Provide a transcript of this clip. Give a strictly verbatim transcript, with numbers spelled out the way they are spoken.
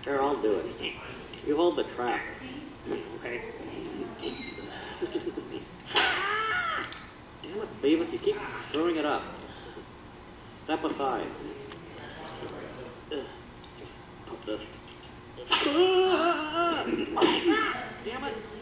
Here, I'll do it. You hold the track. Okay. Damn it, Beavis, you keep screwing it up. Step aside. Put this. Damn it.